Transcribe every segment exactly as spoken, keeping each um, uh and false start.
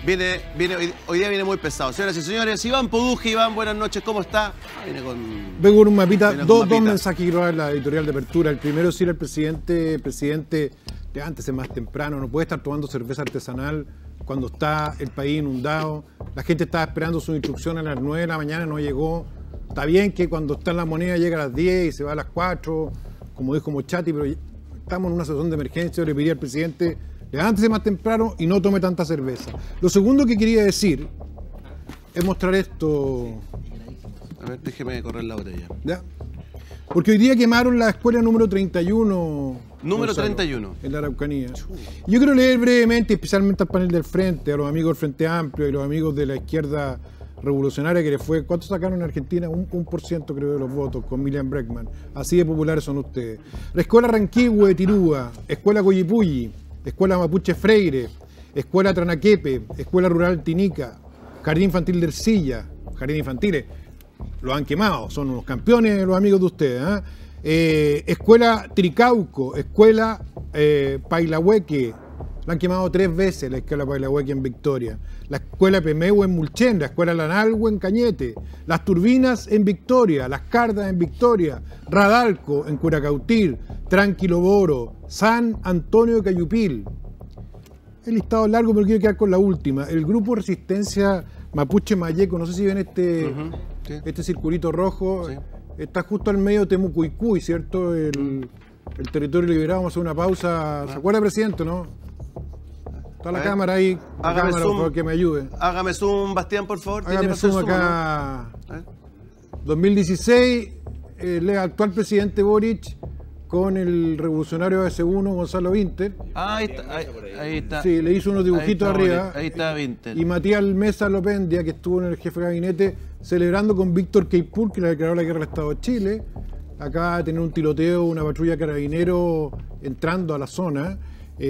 Viene, viene, hoy, hoy día viene muy pesado. Señoras y señores, Iván Poduje. Iván, buenas noches, ¿cómo está? Viene con... Vengo con un mapita, con dos, mapita. dos mensajes que quiero dar en la editorial de apertura. El primero es decir al presidente, presidente, levántese más temprano, no puede estar tomando cerveza artesanal cuando está el país inundado. La gente estaba esperando su instrucción a las nueve de la mañana, no llegó. Está bien que cuando está en la moneda llega a las diez y se va a las cuatro, como dijo Mochati, pero estamos en una situación de emergencia. Yo le pedí al presidente, levántese más temprano y no tome tanta cerveza. Lo segundo que quería decir es mostrar esto. A ver, déjeme correr la botella. ¿Ya? Porque hoy día quemaron la escuela número treinta y uno. Número Gonzalo, treinta y uno. en la Araucanía. Yo quiero leer brevemente, especialmente al panel del Frente, a los amigos del Frente Amplio y los amigos de la izquierda revolucionaria que le fue. ¿Cuánto sacaron en Argentina? Un, un por ciento creo de los votos con Miriam Bregman. Así de populares son ustedes. La escuela Ranquihue de Tirúa, escuela Coyipulli, escuela Mapuche Freire, escuela Tranaquepe, escuela rural Tinica, jardín infantil de Ercilla, jardín infantiles. Los han quemado, son unos campeones los amigos de ustedes. ¿eh? Eh, escuela Tricauco, escuela eh, Pailahueque, la han quemado tres veces la escuela Pailahueque en Victoria. La escuela Pemehue en Mulchen, la escuela Lanalgo en Cañete, las Turbinas en Victoria, las Cardas en Victoria, Radalco en Curacautil, Tranquilo Boro, San Antonio de Cayupil. El listado es largo, pero quiero quedar con la última. El grupo Resistencia Mapuche Mayeco, no sé si ven este, uh-huh, sí. este circulito rojo, sí. Está justo al medio de Temucuicuy, ¿cierto? El, el territorio liberado. Vamos a hacer una pausa. ¿Se acuerda, presidente, no? Está la cámara ahí. La cámara, zoom, por favor, que me ayude. Hágame zoom, Bastián, por favor. Hágame zoom, zoom acá. ¿No? dos mil dieciséis, el actual presidente Boric con el revolucionario A S uno, Gonzalo Vinter. Ah, ahí está, ahí, ahí está. Sí, le hizo unos dibujitos ahí está, arriba. Ahí está Vinter. Y Matías Mesa Lopendia, que estuvo en el jefe de gabinete, celebrando con Víctor Queipul, que le declaró la guerra al Estado de Chile. Acaba de tener un tiroteo, una patrulla carabinero entrando a la zona.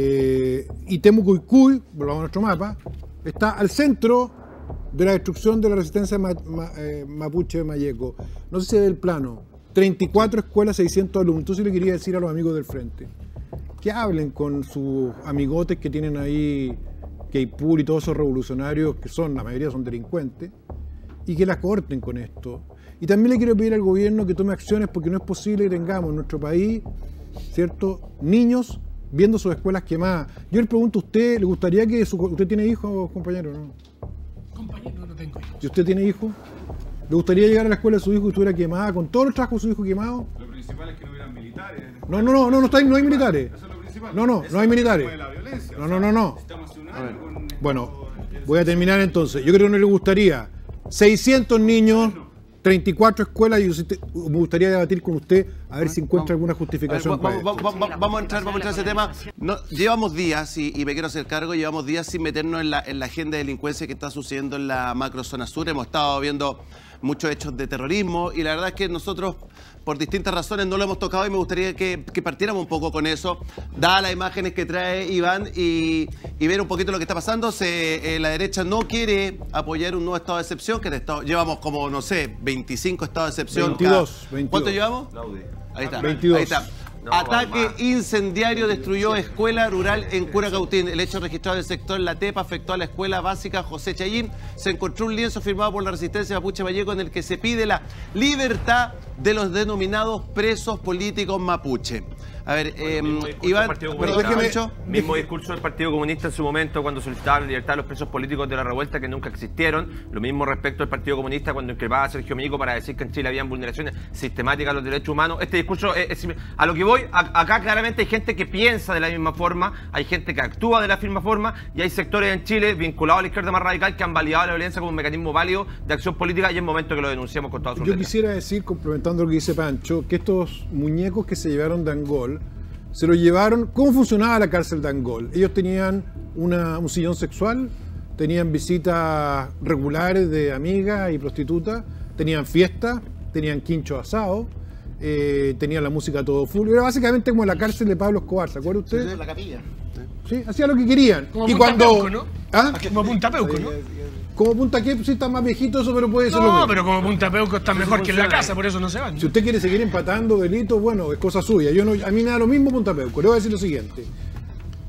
Eh, y Temucuicuy, volvamos a nuestro mapa, está al centro de la destrucción de la resistencia ma, ma, eh, mapuche de Mayeco. No sé si ve el plano. treinta y cuatro escuelas, seiscientos alumnos. Entonces le quería decir a los amigos del Frente que hablen con sus amigotes que tienen ahí, Queipul y todos esos revolucionarios que son, la mayoría son delincuentes, y que la corten con esto. Y también le quiero pedir al gobierno que tome acciones, porque no es posible que tengamos en nuestro país, ¿cierto?, niños viendo sus escuelas quemadas. Yo le pregunto a usted, ¿le gustaría que su, usted tiene hijos, compañero? ¿No? Compañero, no tengo hijos. ¿Y usted tiene hijos? ¿Le gustaría llegar a la escuela de su hijo y estuviera quemada, con todos los trabajos de su hijo quemado? Lo principal es que no hubieran militares. No, no, no, no, no, está, no hay militares. Eso es lo principal. No, no, Eso no hay es militares. de la violencia. No, no, no, no. Estamos hace un año con bueno, voy a terminar entonces. Yo creo que no le gustaría. seiscientos niños, treinta y cuatro escuelas, y usted, me gustaría debatir con usted a ver si encuentra alguna justificación ver, para vamos, esto. vamos, vamos, vamos a entrar, vamos a entrar a ese tema. No, llevamos días, y, y me quiero hacer cargo, llevamos días sin meternos en la, en la agenda de delincuencia que está sucediendo en la macrozona sur. Hemos estado viendo muchos hechos de terrorismo y la verdad es que nosotros, por distintas razones, no lo hemos tocado y me gustaría que, que partiéramos un poco con eso, dadas las imágenes que trae Iván y, y ver un poquito lo que está pasando. Se, eh, la derecha no quiere apoyar un nuevo estado de excepción, que estado, llevamos como, no sé, veinticinco estados de excepción. veintidós, veintidós. ¿Cuánto llevamos? Ahí está. veintidós. Ahí está. No, ataque incendiario destruyó escuela rural en Curacautín. El hecho registrado en el sector La Tepa afectó a la escuela básica José Chayín. Se encontró un lienzo firmado por la Resistencia Mapuche Mayeco en el que se pide la libertad de los denominados presos políticos mapuche. A ver, bueno, eh, Iván, perdón, déjeme, mismo discurso del Partido Comunista en su momento cuando solicitaba la libertad de los presos políticos de la revuelta que nunca existieron. Lo mismo respecto al Partido Comunista cuando increpaba a Sergio Mico para decir que en Chile habían vulneraciones sistemáticas a los derechos humanos. Este discurso es, es a lo que voy, a, acá claramente hay gente que piensa de la misma forma, hay gente que actúa de la misma forma y hay sectores en Chile vinculados a la izquierda más radical que han validado la violencia como un mecanismo válido de acción política y es momento que lo denunciemos con toda su Yo quisiera decir, complementando lo que dice Pancho, que estos muñecos que se llevaron de Angol se lo llevaron. ¿Cómo funcionaba la cárcel de Angol? Ellos tenían una, un sillón sexual, tenían visitas regulares de amigas y prostitutas, tenían fiestas, tenían quincho asado, eh, tenían la música todo full. Era básicamente como la cárcel de Pablo Escobar, ¿se acuerda usted? Sí, la capilla. Sí, hacía lo que querían. Como y Punta cuando, Peuco, ¿no? ¿Ah? Como Punta Peuco, ¿no? Como Punta Peuco, sí está más viejito eso, pero puede ser lo mismo. No, pero como Punta Peuco está mejor que en la casa, por eso no se van. Si usted quiere seguir empatando delitos, bueno, es cosa suya. Yo no, a mí me da lo mismo Punta Peuco. Le voy a decir lo siguiente.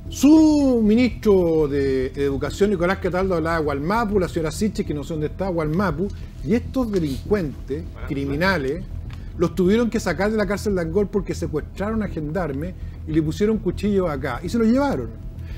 Su ministro de Educación, Nicolás Cataldo, hablaba de Gualmapu, la señora Siches, que no sé dónde está, Gualmapu, y estos delincuentes, criminales, los tuvieron que sacar de la cárcel de Angol porque secuestraron a gendarmes y le pusieron cuchillos acá, y se los llevaron.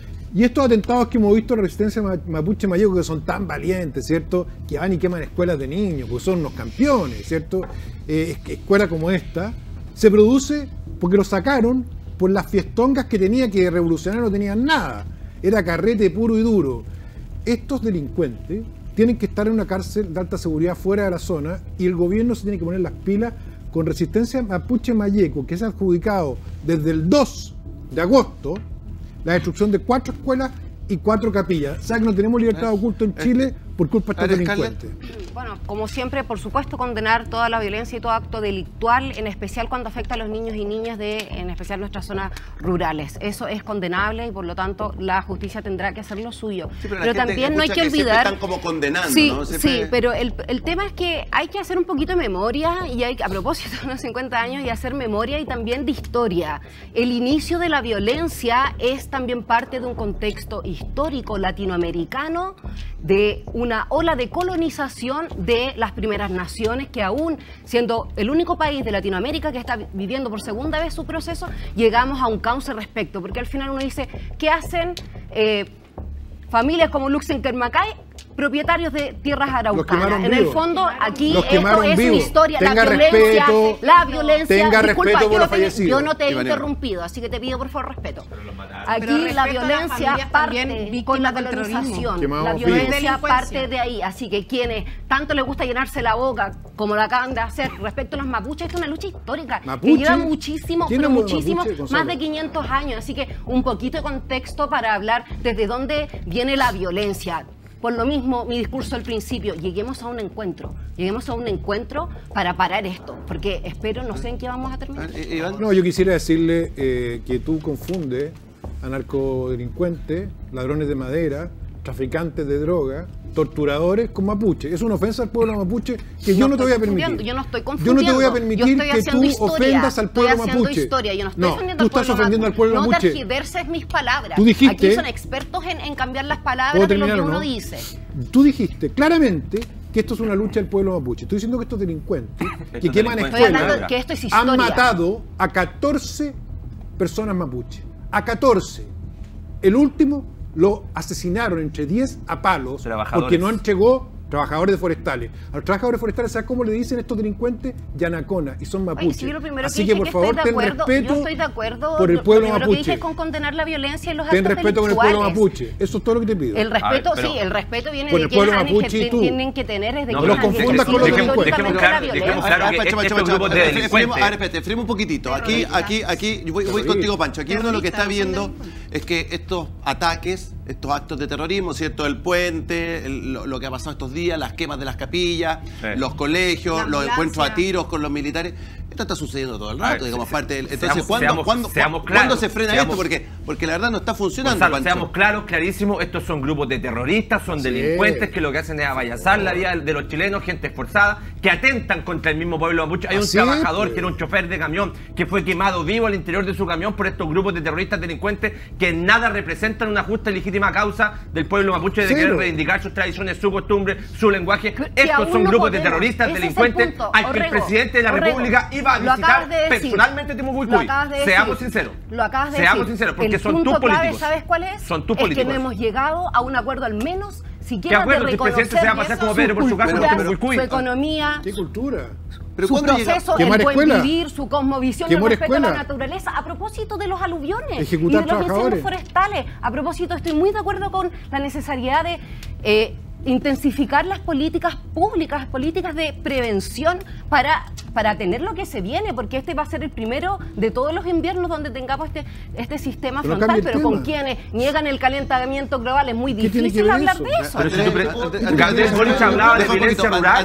Y estos atentados que hemos visto en la resistencia mapuche mayeco, que son tan valientes, ¿cierto?, que van y queman escuelas de niños, porque son unos campeones, ¿cierto?, eh, escuelas como esta, se produce porque los sacaron por las fiestongas que tenía, que de revolucionario no tenían nada. Era carrete puro y duro. Estos delincuentes tienen que estar en una cárcel de alta seguridad fuera de la zona y el gobierno se tiene que poner las pilas con Resistencia Mapuche Mayeco, que se ha adjudicado desde el dos de agosto la destrucción de cuatro escuelas y cuatro capillas. O sea que no tenemos libertad de oculto en Chile por culpa de estos delincuentes. Bueno, como siempre, por supuesto, condenar toda la violencia y todo acto delictual, en especial cuando afecta a los niños y niñas de, en especial nuestras zonas rurales. Eso es condenable y por lo tanto la justicia tendrá que hacer lo suyo. Sí, pero pero también no hay que, que olvidar. Están como condenando, sí, ¿no? Siempre... sí, pero el, el tema es que hay que hacer un poquito de memoria y hay, a propósito de los cincuenta años, y hacer memoria y también de historia. El inicio de la violencia es también parte de un contexto histórico latinoamericano, de una ola de colonización de las primeras naciones, que aún siendo el único país de Latinoamérica que está viviendo por segunda vez su proceso, llegamos a un cauce respecto, porque al final uno dice, ¿qué hacen eh, familias como Luxenkermacay, propietarios de tierras araucanas? En el fondo, aquí esto es una historia, la violencia, la violencia, tenga disculpa, respeto por yo, los no te, fallecidos. yo no te he interrumpido, así que te pido por favor respeto. Aquí la violencia parte con la colonización, la violencia parte de ahí, así que quienes tanto les gusta llenarse la boca, como lo acaban de hacer respecto a los mapuches, esto es una lucha histórica Mapuche, que lleva muchísimo, pero muchísimo, Mapuche, más de quinientos años, así que un poquito de contexto para hablar desde dónde viene la violencia. Por lo mismo, mi discurso al principio, lleguemos a un encuentro, lleguemos a un encuentro para parar esto, porque espero, no sé en qué vamos a terminar. No, yo quisiera decirle eh, que tú confundes a narcodelincuentes, ladrones de madera, traficantes de droga, torturadores con mapuche. Es una ofensa al pueblo mapuche que yo no, no te voy a permitir. Yo no estoy Yo no te voy a permitir que tú historia, ofendas al pueblo estoy mapuche. Historia. Yo no estoy no, ofendiendo tú estás al pueblo ofendiendo al pueblo no mapuche. No tergiverses mis palabras. Tú dijiste, aquí son expertos en, en cambiar las palabras de lo que uno no? dice. Tú dijiste claramente que esto es una lucha del pueblo mapuche. Estoy diciendo que estos delincuentes que queman escuelas que esto es han matado a catorce personas mapuche. A catorce. El último lo asesinaron entre diez a palos porque no entregó trabajadores forestales. A los trabajadores forestales, ¿sabes cómo le dicen estos delincuentes? Yanacona, y son mapuches. Oye, sí, lo primero Así que, que por que favor ten acuerdo, respeto yo estoy de acuerdo, por el pueblo lo mapuche. Que dije es con condenar la violencia y los ten actos respeto con el pueblo mapuche. Eso es todo lo que te pido. El respeto, ver, sí, el respeto viene con de el pueblo quienes mapuche y tú. tienen que tener es de No quienes los confundas con los delincuentes. Dejemos claro, dejemos claro que estos grupos de delincuentes. A ver, espérate, freme un poquito. Aquí, aquí, aquí, voy, voy contigo, Pancho. Aquí uno lo que está viendo es que estos ataques, estos actos de terrorismo, ¿cierto? El puente, el, lo, lo que ha pasado estos días, las quemas de las capillas, sí. los colegios, los encuentros a tiros con los militares. Esto está sucediendo todo el rato, ver, digamos, parte del, entonces, seamos, ¿cuándo, seamos, ¿cuándo, seamos ¿cuándo claros, se frena seamos, esto? Porque, porque la verdad no está funcionando, Gonzalo, seamos claros, clarísimos, estos son grupos de terroristas, son sí. delincuentes que lo que hacen es avallazar la vida de los chilenos, gente esforzada, que atentan contra el mismo pueblo mapuche. Hay un Así trabajador es, que era un chofer de camión que fue quemado vivo al interior de su camión por estos grupos de terroristas delincuentes que en nada representan una justa y legítima causa del pueblo mapuche de sí, querer reivindicar sus tradiciones, su costumbre, su lenguaje. Estos son no grupos podemos. de terroristas Ese delincuentes al que el presidente de la Orrego. República iba a visitar de personalmente Timucuicui. Seamos sinceros. Lo acabas de Seamos decir. sinceros, porque el son punto tus clave, políticos. ¿Sabes cuál es? Son tus es políticos. que no hemos llegado a un acuerdo al menos siquiera ¿Qué acuerdo? de El presidente se va a pasar como Pedro por su casa cultura, con Timucuicui. su economía. ¿Qué cultura? Pero su proceso, el buen escuela? vivir, su cosmovisión, el respeto escuela? a la naturaleza, a propósito de los aluviones Ejecutar y de los incendios forestales. A propósito, estoy muy de acuerdo con la necesidad de eh, intensificar las políticas públicas, políticas de prevención para, para tener lo que se viene, porque este va a ser el primero de todos los inviernos donde tengamos este, este sistema pero frontal, pero tema. con quienes niegan el calentamiento global es muy difícil hablar eso? de eso. Pero si tú Gabriel Boric hablaba de violencia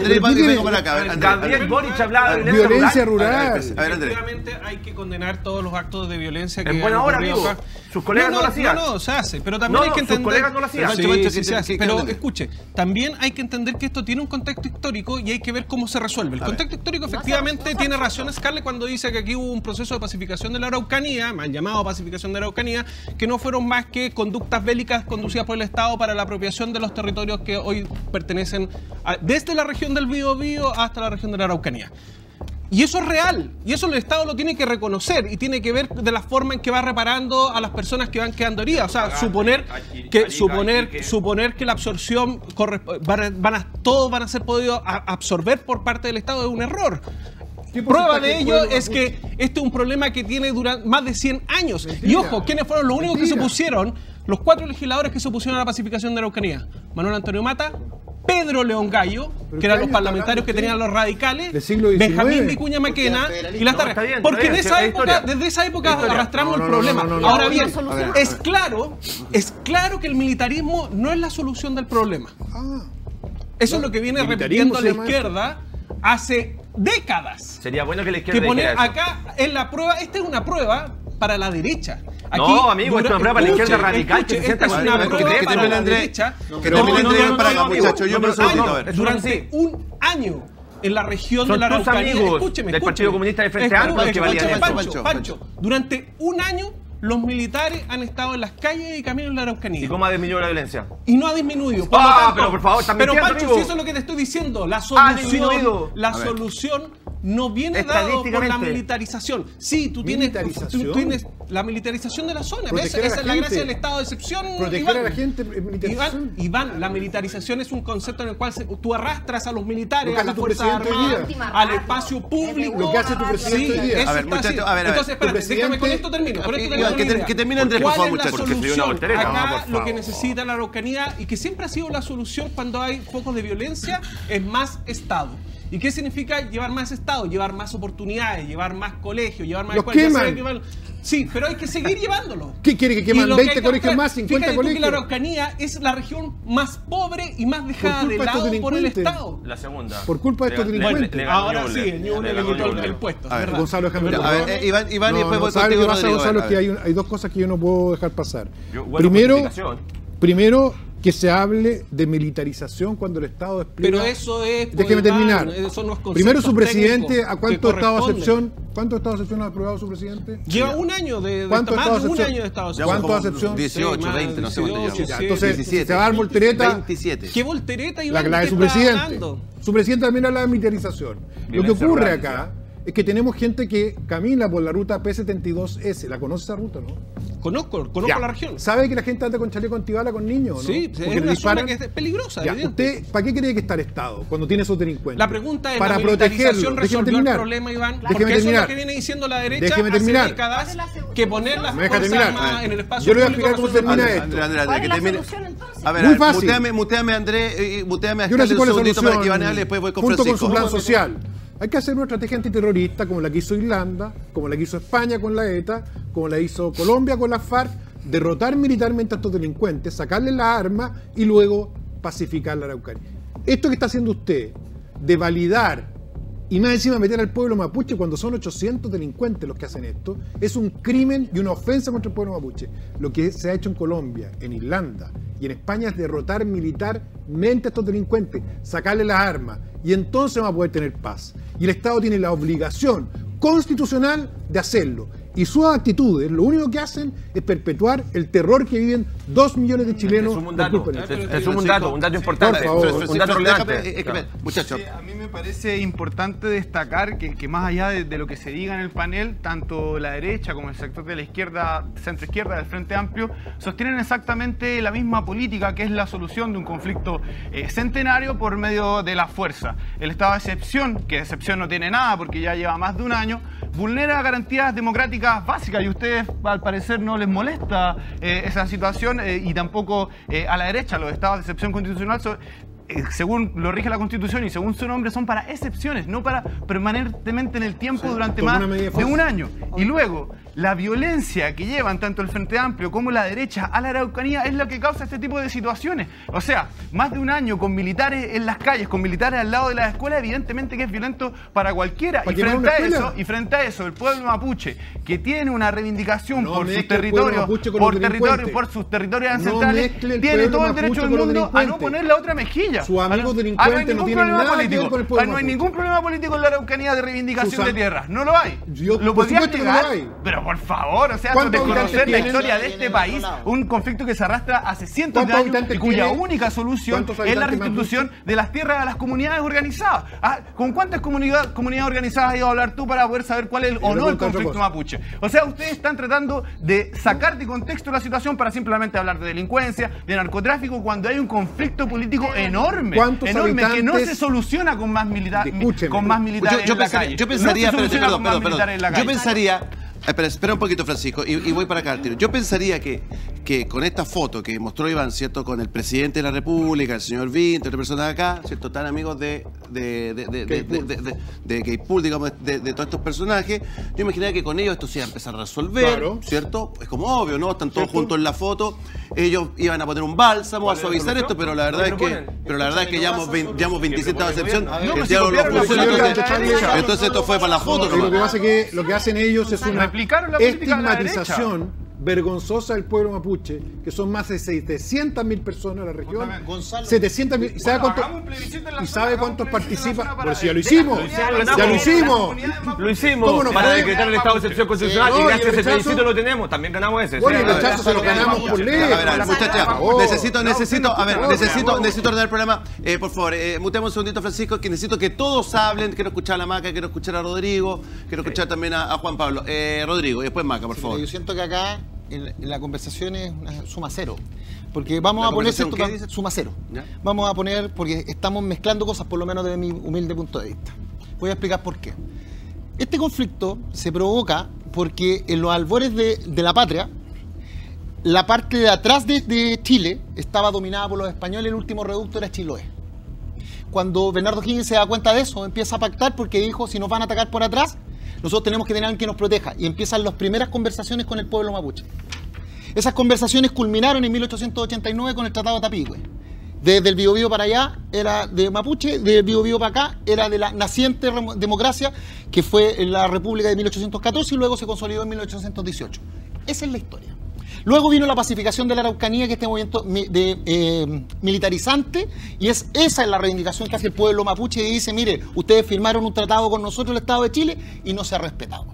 rural. Gabriel Boric hablaba de violencia rural. Efectivamente hay que condenar todos los actos de violencia que en buena hora, amigo. Sus colegas no, no, no lo hacían. No, no, se hace, pero también hay que entender. Sus colegas no lo hacían. Sí, sí, sí, se hace. Pero escuche, también hay que entender que esto tiene un contexto histórico y hay que ver cómo se resuelve. El contexto histórico efectivamente efectivamente tiene razón Scarlett cuando dice que aquí hubo un proceso de pacificación de la Araucanía, mal llamado pacificación de la Araucanía, que no fueron más que conductas bélicas conducidas por el Estado para la apropiación de los territorios que hoy pertenecen a, desde la región del Biobío hasta la región de la Araucanía. Y eso es real, y eso el Estado lo tiene que reconocer y tiene que ver de la forma en que va reparando a las personas que van quedando heridas. O sea, suponer que suponer suponer que la absorción van, van a todos van a ser podidos absorber por parte del Estado es un error. Prueba de ello es que este es un problema que tiene durante más de cien años. Mentira. Y ojo, ¿quiénes fueron los únicos Mentira. que se opusieron? Los cuatro legisladores que se opusieron a la pacificación de la Araucanía. Manuel Antonio Mata, Pedro León Gallo, que eran los parlamentarios que tenían los radicales, Benjamín Vicuña Maquena y las Tarras. Porque de esa época, desde esa época arrastramos el problema. Ahora bien, es claro, es claro que el militarismo no es la solución del problema. Eso es lo que viene repitiendo la izquierda hace décadas. Sería bueno que la izquierda que poner acá en la prueba, esta es una prueba para la derecha. Aquí, no, amigo, esto es una prueba para la izquierda radical. Escuche, que esta es una prueba que para la Andrés, derecha. Que termine Andrés para acá, muchachos. Yo me lo a ver. Durante un año en la región de la Araucanía, escúcheme, del Partido Comunista de Frente Amplio que valían eso. Pancho, Pancho, durante un año los militares han estado en las calles y caminos de la Araucanía. ¿Y cómo ha disminuido la violencia? Y no ha disminuido. Por ah, lo tanto, pero por favor, también. Pero Pancho, si eso es lo que te estoy diciendo, la solución, la solución no viene dado por la militarización. Sí, tú tienes, tú, tú tienes la militarización de la zona. ¿Ves? Esa es la gracia del estado de excepción. Proteger Iván. a la gente. Iván, Iván, la militarización es un concepto en el cual se, tú arrastras a los militares, a las fuerzas armadas, al espacio público. Lo que hace tu presidente hoy día. Sí, a ver, muchachos, a ver, entonces, espérate, déjame con esto termino. Con esto termino que, que termine Andrés, por favor, muchachos. Porque escribió una voltereta. Acá lo que necesita la Araucanía y que siempre ha sido la solución cuando hay focos de violencia es más Estado. ¿Y qué significa llevar más Estado? Llevar más oportunidades, llevar más colegios, llevar más Los escuelas. queman. Sí, pero hay que seguir llevándolo. ¿Qué quiere que queman? Lo veinte que colegios que, más, cincuenta fíjate colegios. Tú que la Araucanía es la región más pobre y más dejada de lado por el Estado. La segunda. Por culpa de estos delincuentes. Bueno, ahora sí, el Ñuble le quitó el, el puesto. A ver, Gonzalo, déjame A ver, eh, Iván, Iván no, y después voy Gonzalo, contigo, pasa, Rodrigo. Gonzalo, que hay, un, hay dos cosas que yo no puedo dejar pasar. Yo, bueno, primero, primero, que se hable de militarización cuando el Estado despliega. Pero eso es. Déjeme terminar. Eso no es primero, su presidente, ¿a cuánto estado de excepción? ¿Cuánto estado de excepción ha aprobado su presidente? Lleva un año de, de ¿Cuánto más de un año de estado de excepción? ¿Cuánto de excepción? dieciocho, veinte, no sé cuánto llevamos. Entonces, diecisiete. se va a dar voltereta. veintisiete. ¿Qué voltereta, La, Iván? la de su presidente. Su presidente también habla de militarización. Lo que ocurre acá es que tenemos gente que camina por la ruta P setenta y dos S. ¿La conoce esa ruta, no? Conozco, conozco Ya. la región. ¿Sabe que la gente anda con chaleco antibala con niños, no? Sí, Porque es una disparan. zona que es peligrosa. Ya, evidente. ¿usted para qué cree que está el Estado cuando tiene esos delincuentes? La pregunta es, para ¿la militarización protegerlo. Déjeme resolvió el terminar. problema, Iván? Déjeme Porque eso terminar. es lo que viene diciendo la derecha Déjeme hace terminar. décadas, que poner las Me deja fuerzas terminar. armadas en el espacio Yo le voy a público explicar cómo se resuelve el termina Andrés, esto. Andrés, Andrés, que termine. Solución, A ver, Muy a ver, fácil. muteame, muteame a Andrés, eh, muteame a Yo le Scarlett sé un cuál es la segundito para solución. que Iván hable y después voy con junto con Francisco. su plan social. Hay que hacer una estrategia antiterrorista como la que hizo Irlanda, como la que hizo España con la ETA, como la hizo Colombia con la FARC, derrotar militarmente a estos delincuentes, sacarles las armas y luego pacificar la Araucanía. Esto que está haciendo usted, de validar y más encima meter al pueblo mapuche cuando son ochocientos delincuentes los que hacen esto, es un crimen y una ofensa contra el pueblo mapuche. Lo que se ha hecho en Colombia, en Irlanda y en España es derrotar militarmente a estos delincuentes, sacarles las armas y entonces va a poder tener paz. Y el Estado tiene la obligación constitucional de hacerlo. Y sus actitudes, lo único que hacen es perpetuar el terror que viven dos millones de chilenos. Es un dato, por culpa de es, esto. es un dato, un dato importante, Por favor. un dato relevante. Déjame, eh, Claro. Muchachos. Sí, a mí me parece importante destacar que, que más allá de, de lo que se diga en el panel, tanto la derecha como el sector de la izquierda, centro-izquierda del Frente Amplio, sostienen exactamente la misma política, que es la solución de un conflicto eh, centenario por medio de la fuerza. El estado de excepción, que de excepción no tiene nada porque ya lleva más de un año, vulnera garantías democráticas básicas y a ustedes al parecer no les molesta eh, esa situación eh, y tampoco eh, a la derecha. Los estados de excepción constitucional son, eh, según lo rige la Constitución y según su nombre, son para excepciones, no para permanentemente en el tiempo Sí, durante como más una medida de falsa. un año. Y luego, la violencia que llevan tanto el Frente Amplio como la derecha a la Araucanía es lo que causa este tipo de situaciones. O sea, más de un año con militares en las calles, con militares al lado de las escuelas, evidentemente que es violento para cualquiera. Y frente, a eso, y frente a eso, el pueblo mapuche, que tiene una reivindicación no por sus territorios, por, territorio, por sus territorios ancestrales, no tiene todo el derecho del mundo a no poner la otra mejilla. Sus amigos delincuentes no tienen nada político. que ver con el pueblo No hay mapuche. ningún problema político en la Araucanía de reivindicación de tierras. No lo hay. Yo, ¿Lo por podrías supuesto negar? que no lo hay. Pero por favor, o sea, desconocer la historia de este país, un conflicto que se arrastra hace cientos de años y cuya única solución es la restitución de las tierras a las comunidades organizadas. Ah, ¿con cuántas comunidades, comunidades organizadas has ido a hablar tú para poder saber cuál es el, o no el conflicto mapuche? O sea, ustedes están tratando de sacar de contexto la situación para simplemente hablar de delincuencia, de narcotráfico, cuando hay un conflicto político enorme, enorme que no se soluciona con más, milita con más militares yo, yo en la pensaría, calle. Yo pensaría, no se espérate, soluciona perdón, con más perdón, militares en la perdón. Yo calle. pensaría, espera, espera un poquito, Francisco, y, y voy para acá al tiro. Yo pensaría que, que con esta foto que mostró Iván, ¿cierto? Con el presidente de la República, el señor Vinto, otra persona de acá, ¿cierto? Tan amigos de de de de de, de, de, de, de Keipool, digamos, de, de todos estos personajes. Yo imaginaría que con ellos esto se iba a empezar a resolver, claro. ¿Cierto? Es como obvio, ¿no? Están todos ¿cierto? Juntos en la foto. Ellos iban a poner un bálsamo, a suavizar esto, pero la verdad es que, pero la verdad es que llevamos veintisiete de excepción. El diálogo lo puso, entonces esto fue para la foto. Lo que pasa es que lo que hacen ellos es una estigmatización vergonzosa del pueblo mapuche, que son más de setecientas mil personas en la región. setecientas mil. ¿Y sabe, bueno, cuánto, ¿y sabe cuántos participan? Por si ya lo hicimos. Ya lo hicimos. Lo hicimos no para decretar el estado de excepción constitucional sí, no, y gracias a ese plebiscito lo tenemos. También ganamos ese. Bueno, y el rechazo se lo ganamos por ley. A ver, a ver, muchachas, necesito, necesito, a ver, necesito, necesito ordenar el programa. Eh, por favor, eh, mutemos un segundito, Francisco, que necesito que todos hablen. Quiero escuchar a la Maca, quiero escuchar a Rodrigo, quiero escuchar también a, a Juan Pablo. Eh, Rodrigo, y después Maca, por favor. Yo siento que acá En, en la conversación es una suma cero, porque vamos a poner esto, suma cero. ¿Ya? Vamos a poner, porque estamos mezclando cosas, por lo menos desde mi humilde punto de vista. Voy a explicar por qué. Este conflicto se provoca porque en los albores de, de la patria, la parte de atrás de, de Chile estaba dominada por los españoles, el último reducto era Chiloé. Cuando Bernardo Higgins se da cuenta de eso, empieza a pactar porque dijo, si nos van a atacar por atrás, nosotros tenemos que tener a alguien que nos proteja. Y empiezan las primeras conversaciones con el pueblo mapuche. Esas conversaciones culminaron en mil ochocientos ochenta y nueve con el Tratado de Tapigüe. Desde el Biobío para allá era de mapuche, del Biobío para acá era de la naciente democracia que fue en la República de mil ochocientos catorce y luego se consolidó en mil ochocientos dieciocho. Esa es la historia. Luego vino la pacificación de la Araucanía, que es este movimiento de, eh, militarizante, y es esa es la reivindicación que hace el pueblo mapuche y dice, mire, ustedes firmaron un tratado con nosotros, el Estado de Chile, y no se ha respetado.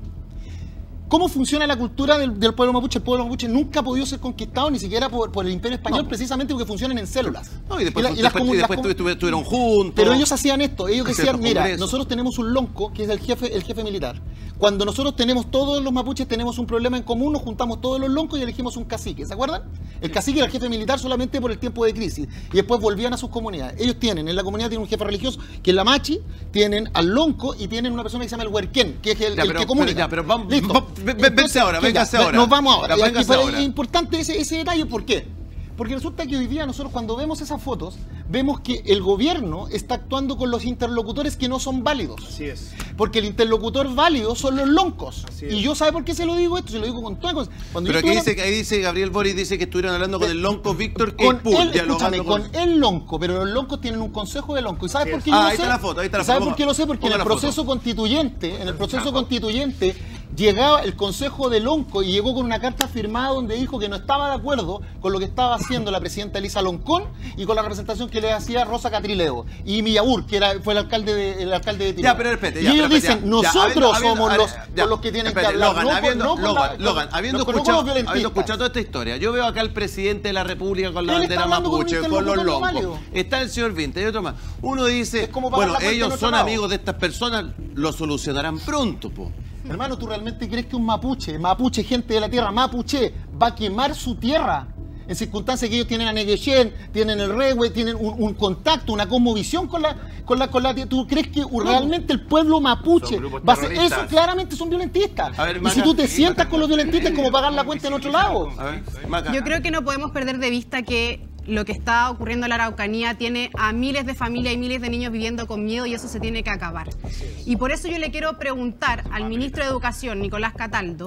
¿Cómo funciona la cultura del, del pueblo mapuche? El pueblo mapuche nunca ha podido ser conquistado ni siquiera por, por el Imperio Español, no. Precisamente porque funcionan en células. No, y después, y la, y después, y después estuvieron juntos. Pero ellos hacían esto, ellos decían, mira, congresos. Nosotros tenemos un lonco, que es el jefe, el jefe militar. Cuando nosotros tenemos, todos los mapuches tenemos un problema en común, nos juntamos todos los loncos y elegimos un cacique, ¿se acuerdan? El cacique era el jefe militar solamente por el tiempo de crisis, y después volvían a sus comunidades. Ellos tienen, en la comunidad tienen un jefe religioso, que es la machi, tienen al lonco y tienen una persona que se llama el huerquén, que es el, ya, el pero, que comunica. Pero, ya, pero vamos, Listo. vamos, véngase ahora, véngase ahora. Nos vamos ahora. Ya, y aquí, ahora. Es importante ese, ese detalle, ¿por qué? Porque resulta que hoy día nosotros cuando vemos esas fotos, vemos que el gobierno está actuando con los interlocutores que no son válidos. Así es. Porque el interlocutor válido son los loncos. Y yo, ¿sabe por qué se lo digo esto? Se lo digo con todas cosas. Cuando Pero yo aquí estuve... dice, ahí dice Gabriel Boric, dice que estuvieron hablando de, con el lonco Víctor con Keipool, él, escúchame, con... con el lonco, pero los loncos tienen un consejo de lonco. ¿Y sabes por qué ah, yo lo ahí sé? Está la foto, ahí está la ¿Sabes foto. por qué lo sé? Porque en el proceso foto. constituyente, en el proceso constituyente, llegaba el consejo de lonco y llegó con una carta firmada donde dijo que no estaba de acuerdo con lo que estaba haciendo la presidenta Elisa Loncón y con la representación que le hacía Rosa Catrileo y Millabur, que era, fue el alcalde de el alcalde de Tirón. Ya, pero respete, y ya, ellos pero, dicen, ya, nosotros ya, habiendo, somos habiendo, los, ya, los que tienen espérate, que hablar. Logan, no, habiendo, no, Logan, no, Logan, habiendo, no, escuchado, no habiendo escuchado toda esta historia, yo veo acá al presidente de la República con la bandera mapuche, con, con los loncos. Válido. Está el señor Vinta y otro más. Uno dice, bueno, ellos son lado. amigos de estas personas, lo solucionarán pronto, po. Hermano, ¿tú realmente crees que un mapuche, mapuche, gente de la tierra, mapuche, va a quemar su tierra? En circunstancias que ellos tienen a Neguechen, tienen el Rehue, tienen un, un contacto, una cosmovisión con la, con la, con la tierra. ¿Tú crees que no. realmente el pueblo mapuche va a hacer eso? Claramente son violentistas. Ver, Maca, y si tú te sientas Maca, con los violentistas, es como pagar la cuenta en otro lado. A ver, Maca. Yo creo que no podemos perder de vista que lo que está ocurriendo en la Araucanía tiene a miles de familias y miles de niños viviendo con miedo y eso se tiene que acabar. Y por eso yo le quiero preguntar al ministro de Educación, Nicolás Cataldo,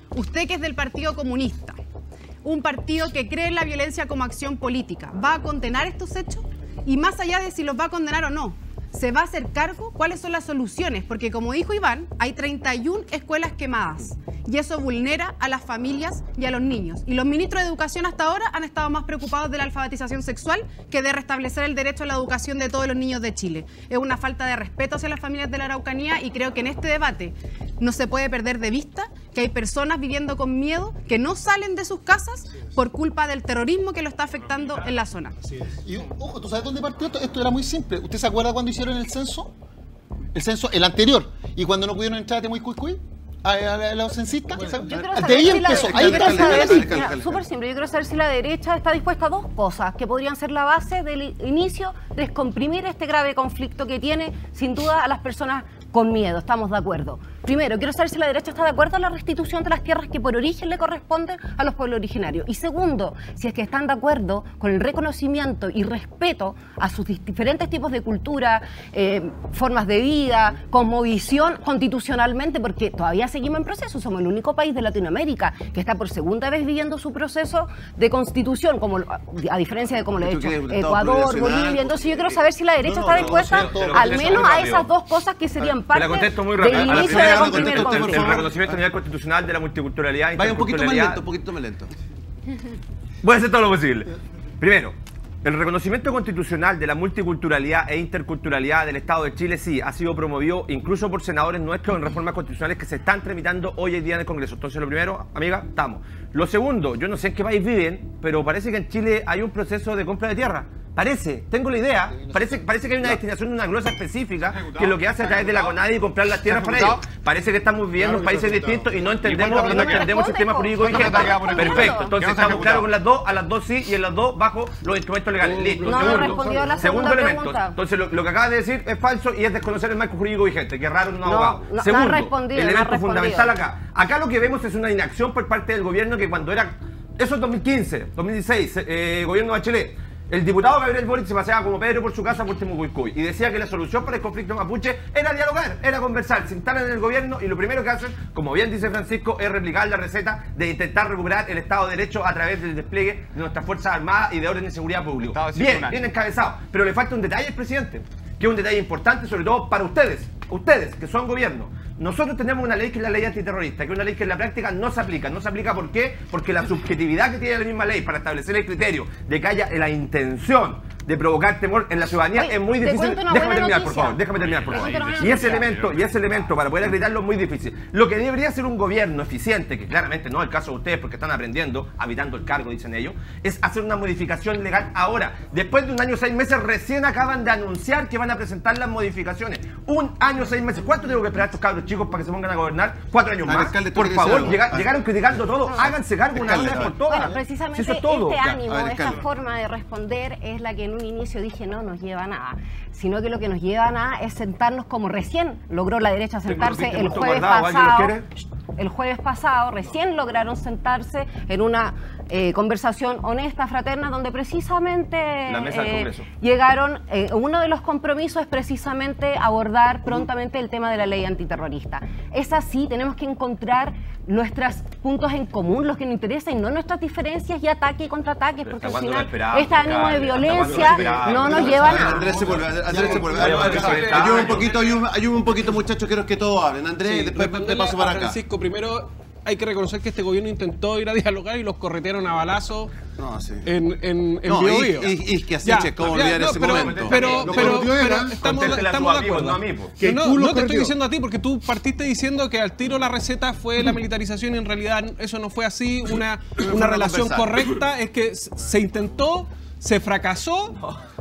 usted que es del Partido Comunista, un partido que cree en la violencia como acción política, ¿va a condenar estos hechos? Y más allá de si los va a condenar o no, ¿se va a hacer cargo? ¿Cuáles son las soluciones? Porque como dijo Iván, hay treinta y una escuelas quemadas y eso vulnera a las familias y a los niños. Y los ministros de Educación hasta ahora han estado más preocupados de la alfabetización sexual que de restablecer el derecho a la educación de todos los niños de Chile. Es una falta de respeto hacia las familias de la Araucanía y creo que en este debate no se puede perder de vista que hay personas viviendo con miedo que no salen de sus casas por culpa del terrorismo que lo está afectando en la zona. Y ojo, ¿tú sabes dónde partió esto? Esto era muy simple. ¿Usted se acuerda cuando hicieron el censo? El censo, el anterior. Y cuando no pudieron entrar a Temuicuicui, a, a, a los censistas. Yo quiero De saber ahí si empezó. la, Ahí yo quiero empezó. saber, mira, súper simple, yo quiero saber si la derecha está dispuesta a dos cosas que podrían ser la base del inicio, descomprimir este grave conflicto que tiene sin duda a las personas con miedo. Estamos de acuerdo. Primero, quiero saber si la derecha está de acuerdo en la restitución de las tierras que por origen le corresponden a los pueblos originarios. Y segundo, si es que están de acuerdo con el reconocimiento y respeto a sus diferentes tipos de cultura, eh, formas de vida, cosmovisión constitucionalmente, porque todavía seguimos en proceso. Somos el único país de Latinoamérica que está por segunda vez viviendo su proceso de constitución, como a diferencia de como lo ha hecho Ecuador, Bolivia. Entonces yo quiero saber si la derecha está dispuesta al menos a esas dos cosas que serían parte del inicio de El, el reconocimiento a nivel constitucional de la multiculturalidad. Vaya un poquito más lento, un poquito más lento. Voy a hacer todo lo posible. Primero, el reconocimiento constitucional de la multiculturalidad e interculturalidad del Estado de Chile sí ha sido promovido incluso por senadores nuestros en reformas constitucionales que se están tramitando hoy en día en el Congreso. Entonces, lo primero, amiga, estamos. Lo segundo, yo no sé en qué país viven, pero parece que en Chile hay un proceso de compra de tierra. Parece, tengo la idea, parece, parece que hay una destinación de una glosa específica que es lo que hace a través de la CONADI y comprar las tierras para ellos. Parece que estamos viviendo en países distintos y no entendemos, y no entendemos el sistema jurídico vigente. Perfecto, entonces estamos claros con las dos, a las dos sí y en las dos bajo los instrumentos legales. Listo. No, segundo, a la segundo elemento. pregunta. Entonces lo, lo que acabas de decir es falso y es desconocer el marco jurídico vigente, que es raro en un abogado. No, segundo, no ha respondido, elemento no ha fundamental acá. Acá lo que vemos es una inacción por parte del gobierno que cuando era... Eso es dos mil quince, dos mil dieciséis, eh, gobierno de Bachelet. El diputado Gabriel Boric se paseaba como Pedro por su casa por Temucuicui y decía que la solución para el conflicto mapuche era dialogar, era conversar, se instalan en el gobierno y lo primero que hacen, como bien dice Francisco, es replicar la receta de intentar recuperar el Estado de Derecho a través del despliegue de nuestras Fuerzas Armadas y de orden de seguridad público. Bien, bien encabezado, pero le falta un detalle al presidente, que es un detalle importante sobre todo para ustedes, ustedes que son gobierno. Nosotros tenemos una ley que es la ley antiterrorista, que es una ley que en la práctica no se aplica. No se aplica ¿por qué? Porque la subjetividad que tiene la misma ley para establecer el criterio de que haya la intención de provocar temor en la ciudadanía. Oye, es muy difícil. Déjame terminar, noticia. por favor. Déjame terminar, por favor. Y ese elemento, y ese elemento para poder acreditarlo es muy difícil. Lo que debería ser un gobierno eficiente, que claramente no es el caso de ustedes porque están aprendiendo, habitando el cargo, dicen ellos, es hacer una modificación legal ahora. Después de un año, seis meses, recién acaban de anunciar que van a presentar las modificaciones. Un año, seis meses. ¿Cuánto tengo que esperar a estos cabros chicos para que se pongan a gobernar? Cuatro años más. Alcalde, por favor, llega, llegaron criticando todo. Háganse cargo una vez por todas. Bueno, precisamente si eso es todo. este ánimo, ya, ver, esta forma de responder es la que en un inicio dije no nos lleva a nada, sino que lo que nos lleva a nada es sentarnos como recién logró la derecha sentarse el jueves pasado. El jueves pasado recién lograron sentarse en una eh, conversación honesta, fraterna, donde precisamente la mesa del eh, Congreso. llegaron, eh, uno de los compromisos es precisamente abordar prontamente el tema de la ley antiterrorista. Es así, tenemos que encontrar nuestros puntos en común, los que nos interesan, y no nuestras diferencias y ataques y contraataques, porque al final este ánimo de violencia no nos lleva a nada. Andrés se vuelve, Andrés se vuelve. Ayúdame un poquito, ayúdame un poquito, muchachos, quiero que todos hablen. Andrés, después me paso para acá. Francisco, primero hay que reconocer que este gobierno intentó ir a dialogar y los corretearon a balazo no, sí. en, en, en no, Bio Bio. Y, y, y que así, che, ¿cómo olvidar no, ese pero, momento? Pero, pero, pero, pero estamos, estamos de amigos, acuerdo. no, a mí, que no, no te estoy diciendo a ti, porque tú partiste diciendo que al tiro la receta fue la militarización y en realidad eso no fue así. Una, una relación correcta es que se intentó, se fracasó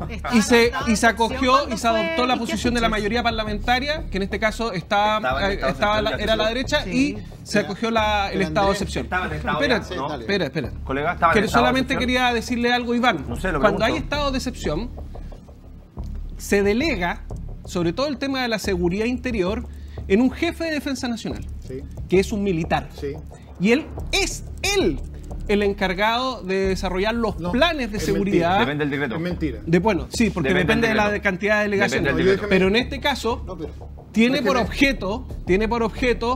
y se, y se acogió y se adoptó la posición de la mayoría parlamentaria, que en este caso está, estaba, estaba, estaba la, era la derecha, sí, y se acogió la, el estado de excepción. Espera, espera, espera. Colega, estaba que solamente quería decirle algo, Iván. No sé, lo Cuando hay estado de excepción, se delega, sobre todo el tema de la seguridad interior, en un jefe de defensa nacional, sí, que es un militar. Sí. Y él es él el encargado de desarrollar los no, planes de seguridad. Mentira. Depende del decreto. Es mentira. De, bueno, sí, porque depende, depende de la de cantidad de delegaciones. Pero en este caso, no, pero, tiene por objeto, tiene por objeto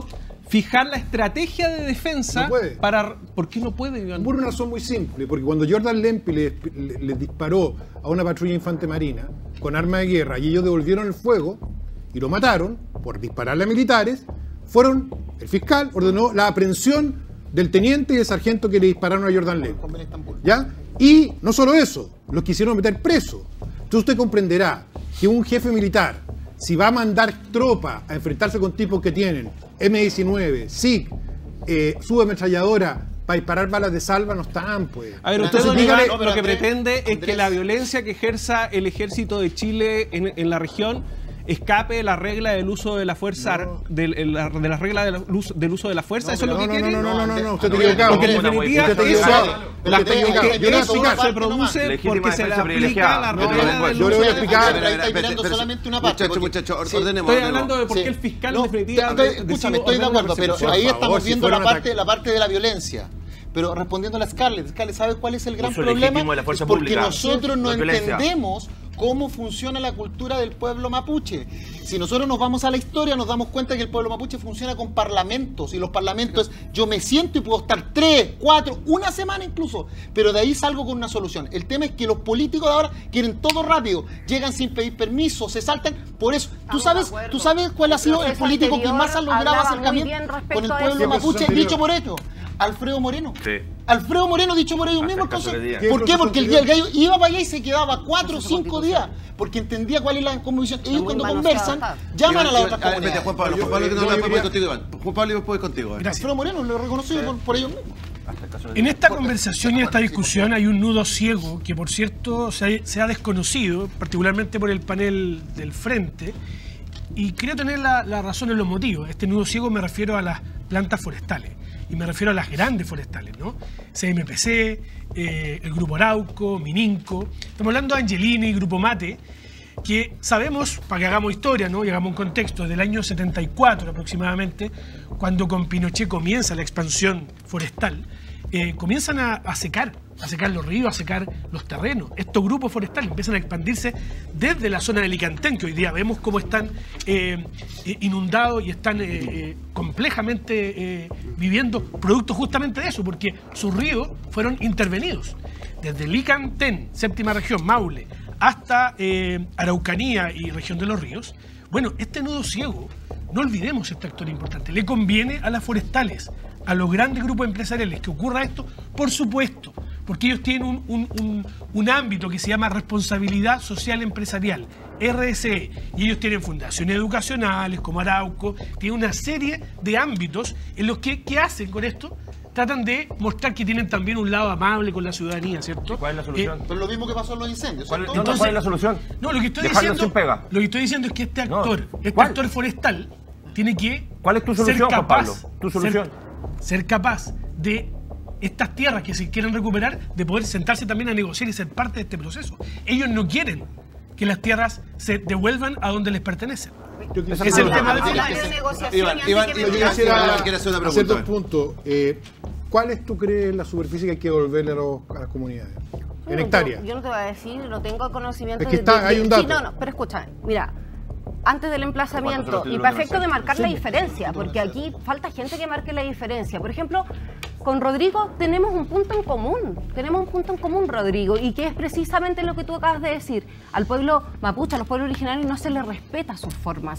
fijar la estrategia de defensa No puede. para... ¿Por qué no puede, Iván? Por una razón muy simple, porque cuando Jordan Lempi le, le- le disparó a una patrulla de infante marina con arma de guerra y ellos devolvieron el fuego y lo mataron por dispararle a militares, fueron, el fiscal ordenó la aprehensión del teniente y del sargento que le dispararon a Jordan Lempi. ¿Ya? Y no solo eso, los quisieron meter preso. Entonces usted comprenderá que un jefe militar, si va a mandar tropa a enfrentarse con tipos que tienen eme diecinueve, S I G, eh, subametralladora para disparar balas de salva, no están, pues. A ver, usted, Entonces, don dígale- Iván, lo que Andrés, pretende es que Andrés. la violencia que ejerza el ejército de Chile en, en la región escape de la regla del uso de la fuerza, No. del, el- la- de la regla del uso, del uso de la fuerza. No, ¿Eso es lo no, que no, quiere? no, no, no, no, no, usted no, está equivocado. Porque en Una definitiva Usted está eso, equivocado. la, Usted está equivocado. que Yo le voy a eso explicar. se produce Legítima porque se le defensa aplica privilegiada. la No, regla no, del yo le voy a uso. explicar. Pero ahí está Espera, mirando espera, solamente una parte. Muchachos, porque- muchachos, sí, ordenemos. Estoy ordenemos. hablando de por qué Sí. el fiscal No, en definitiva... estoy- de- escúchame, decidió estoy de ordenar la acuerdo, pero persecución. ahí Por favor, estamos si viendo fuera la un parte, ataque. la parte de la violencia. Pero respondiendo a la Scarlett, Scarlett, ¿sabe cuál es el gran Uso problema? legítimo de la fuerza Es porque pública. nosotros no No es violencia. entendemos cómo funciona la cultura del pueblo mapuche. Si nosotros nos vamos a la historia, nos damos cuenta que el pueblo mapuche funciona con parlamentos, y los parlamentos es, yo me siento y puedo estar tres, cuatro, una semana incluso, pero de ahí salgo con una solución. El tema es que los políticos de ahora quieren todo rápido, llegan sin pedir permiso, se saltan, por eso. ¿Tú Estamos sabes, de acuerdo. ¿Tú sabes cuál ha El sido el proceso político que anterior más ha logrado hablaba muy acercamiento bien respecto con el a pueblo eso. mapuche, ¿Qué dicho por ellos? Alfredo Moreno. Sí. Alfredo Moreno, dicho por ellos Hasta mismos. el caso entonces, que diga. ¿Qué ¿por qué? proceso Porque el, día el anterior? gallo iba para allá y se quedaba cuatro o Proceso cinco días, constitucional. porque entendía cuál es la convicción. Ellos muy cuando manoseado conversan, acá. llaman a las Iván, otras Iván, vete, comunidades. Juan Pablo, Juan Pablo, que no Yo- la yo puedo quería- contigo, Iván. Juan Pablo, y después contigo. Iván. Gracias. Alfredo Moreno lo reconocido por, por ellos mismos. Hasta el caso de- En esta conversación y en esta discusión hay un nudo ciego que, por cierto, se ha, se ha desconocido, particularmente por el panel del frente, y creo tener la, la razón en los motivos. Este nudo ciego me refiero a las plantas forestales, y me refiero a las grandes forestales, ¿no? C M P C, eh, el Grupo Arauco, Mininco. Estamos hablando de Angelini, Grupo Mate, que sabemos, para que hagamos historia, ¿no? Y hagamos un contexto, del año setenta y cuatro aproximadamente, cuando con Pinochet comienza la expansión forestal, eh, comienzan a, a secar, a secar los ríos, a secar los terrenos. Estos grupos forestales empiezan a expandirse desde la zona de Licantén, que hoy día vemos cómo están eh, eh, inundados y están eh, eh, complejamente eh, viviendo producto justamente de eso, porque sus ríos fueron intervenidos. Desde Licantén, séptima región, Maule, hasta eh, Araucanía y región de los ríos. Bueno, este nudo ciego, no olvidemos este actor importante, le conviene a las forestales, a los grandes grupos empresariales que ocurra esto, por supuesto, porque ellos tienen un, un- un- un ámbito que se llama responsabilidad social empresarial, R S E, y ellos tienen fundaciones educacionales como Arauco, tienen una serie de ámbitos en los que, ¿qué hacen con esto? Tratan de mostrar que tienen también un lado amable con la ciudadanía, ¿cierto? ¿Cuál es la solución? Pero lo mismo que pasó en los incendios. ¿Cuál, ¿cierto? no, no, Entonces- ¿cuál es la solución? No, lo que estoy Dejarlo diciendo, sin pega. lo que estoy diciendo es que este No, actor, este ¿cuál? actor forestal tiene que ¿Cuál es tu ser solución, Juan capaz, Pablo? Tu solución. Ser, ser capaz de estas tierras que se quieren recuperar, de poder sentarse también a negociar y ser parte de este proceso. Ellos no quieren que las tierras se devuelvan a donde les pertenecen. Yo quisiera- Es el tema de Vamos a fondo. hablar de negociación Iván, y antes Iván, que me yo Yo digas- quisiera Iván, quiere hacer una hacer pregunta. dos puntos. Eh, ¿Cuál es, tú crees, la superficie que hay que devolverle a, los- a las comunidades? En Bueno, hectáreas. Yo, yo no te voy a decir, no tengo conocimiento Es que de- está- de- hay de- un dato. Sí, no, no, pero escúchame, mira, antes del ¿Cuántos son emplazamiento, los y títulos para de efecto de Mercedes? marcar la diferencia, porque aquí falta gente que marque la diferencia. Por ejemplo, con Rodrigo tenemos un punto en común, tenemos un punto en común, Rodrigo, y que es precisamente lo que tú acabas de decir. Al pueblo mapuche, a los pueblos originarios no se les respeta sus formas.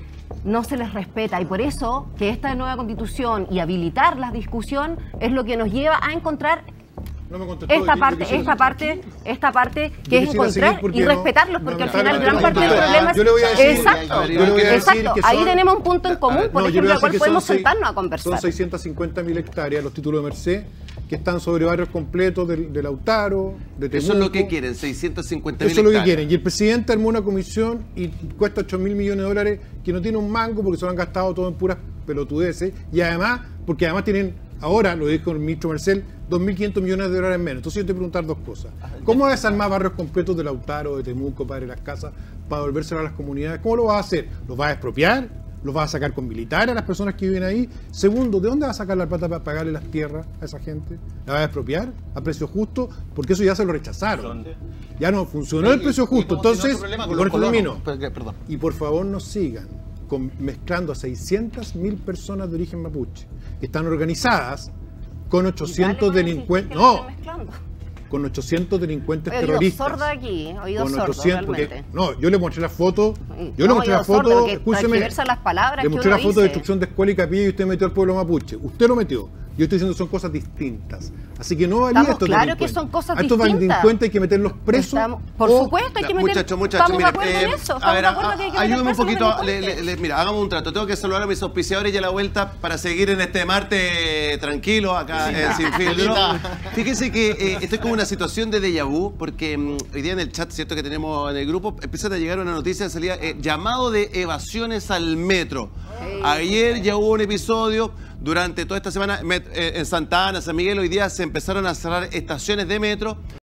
No se les respeta, y por eso que esta nueva constitución y habilitar la discusión es lo que nos lleva a encontrar No me contestó. esta Yo parte, quisiera- esta parte, esta parte Yo que es quisiera seguir encontrar porque y no- respetarlos, porque no, al no, final no, gran no, parte no, del no, problema yo le voy a decir- es exacto, yo le voy a decir exacto. que Ahí son- tenemos un punto en común, por No, yo le voy ejemplo, a al cual decir que podemos son seis- sentarnos a conversar. Son seiscientas cincuenta mil hectáreas los títulos de Merced que están sobre barrios completos de, de Lautaro, de Temuco. Eso es lo que quieren, seiscientos cincuenta mil Eso es lo que hectáreas. quieren. Y el presidente armó una comisión y cuesta ocho mil millones de dólares que no tiene un mango porque se lo han gastado todo en puras pelotudeces. Y además, porque además tienen, ahora, lo dijo el ministro Marcel, dos mil quinientos millones de dólares menos. Entonces yo te voy a preguntar dos cosas. ¿Cómo vas a desarmar barrios completos de Lautaro, de Temuco, Padre Las Casas, para devolvérselo a las comunidades? ¿Cómo lo vas a hacer? ¿Los vas a expropiar? ¿Los vas a sacar con militares a las personas que viven ahí? Segundo, ¿de dónde vas a sacar la plata para pagarle las tierras a esa gente? ¿La vas a expropiar a precio justo? Porque eso ya se lo rechazaron. Ya no funcionó el precio justo. Y como tiene Entonces, otro problema y con con los esto colonos. termino. Pero- Perdón. Y por favor no sigan con, mezclando a seiscientas mil personas de origen mapuche, que están organizadas con ochocientos delincuentes. No, con ochocientos delincuentes oído terroristas. Sordo aquí, oído con sordo, ochocientos, porque, realmente. no, yo le mostré la foto, yo no, le mostré la foto, sordo, escúcheme, las palabras le que mostré uno la foto dice. de destrucción de escuela y capilla y usted metió al pueblo mapuche. Usted lo metió. Yo estoy diciendo que son cosas distintas. Así que no valía estos claro delincuentes. que son cosas a estos distintas. delincuentes hay que meterlos presos. Estamos, por o, supuesto, hay que Ya, meter. muchachos, muchachos, estamos mira, de acuerdo eh, en eso. a Estamos ver, de acuerdo que hay que ayúdame un meter presos a poquito, los le- le- le- mira, hagamos un trato. Tengo que saludar a mis auspiciadores y a la vuelta para seguir en este martes tranquilo acá eh, sin filtro. Fíjense que eh, estoy con una situación de déjà vu, porque mm, hoy día en el chat, cierto, que tenemos en el grupo, empiezan a llegar una noticia de salida, eh, llamado de evasiones al metro. Ayer ya hubo un episodio, durante toda esta semana met- eh, en Santa Ana, San Miguel, hoy día se empezaron a cerrar estaciones de metro.